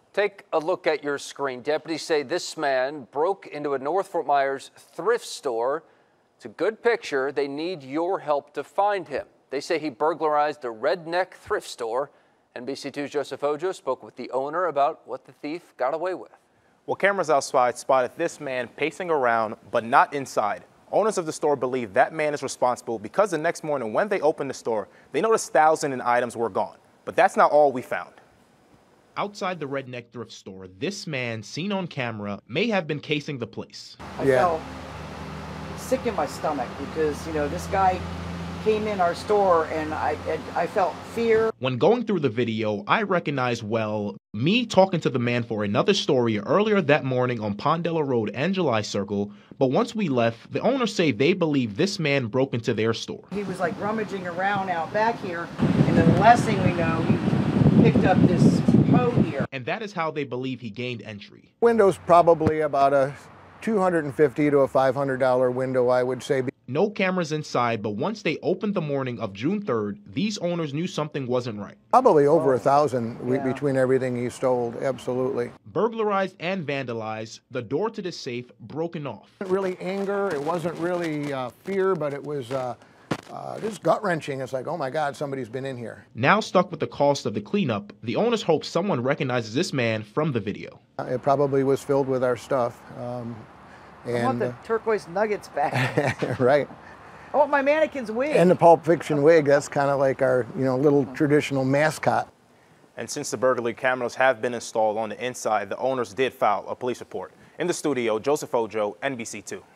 Take a look at your screen. Deputies say this man broke into a North Fort Myers thrift store. It's a good picture. They need your help to find him. They say he burglarized a redneck thrift store. NBC2's Joseph Ojo spoke with the owner about what the thief got away with. Well, cameras outside spotted this man pacing around, but not inside. Owners of the store believe that man is responsible because the next morning when they opened the store, they noticed thousands in items were gone. But that's not all we found. Outside the redneck thrift store, this man, seen on camera, may have been casing the place. I felt sick in my stomach because, this guy came in our store and I felt fear. When going through the video, I recognized, me talking to the man for another story earlier that morning on Pondella Road and July Circle, but once we left, the owners say they believe this man broke into their store. He was like rummaging around out back here, and then the last thing we know, he picked up this hoe here. And that is how they believe he gained entry. Window's probably about a $250 to a $500 window, I would say. No cameras inside, but once they opened the morning of June 3rd, these owners knew something wasn't right. Probably over 1,000 between everything he stole, absolutely. Burglarized and vandalized, the door to the safe broken off. It wasn't really anger, it wasn't really fear, but it was just gut-wrenching. It's like, oh my God, somebody's been in here. Now stuck with the cost of the cleanup, the owners hope someone recognizes this man from the video. It probably was filled with our stuff. I want the turquoise nuggets back. Right. I want my mannequin's wig. And the Pulp Fiction wig, that's kind of like our, little traditional mascot. And since the burglary cameras have been installed on the inside, the owners did file a police report. In the studio, Joseph Ojo, NBC2.